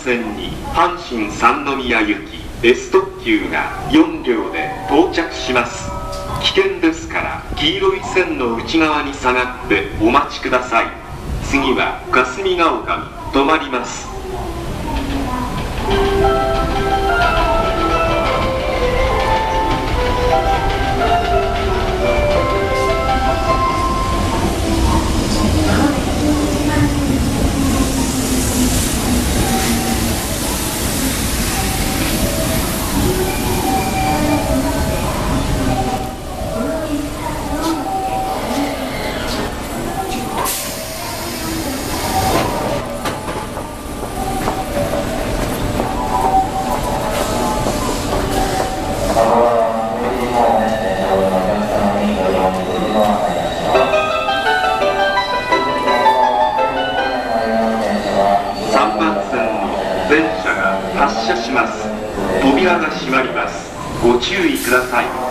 線に阪神三宮行き S 特急が4両で到着します。危険ですから黄色い線の内側に下がってお待ちください。次は霞ヶ丘に止まります。電車が発車します。扉が閉まります。ご注意ください。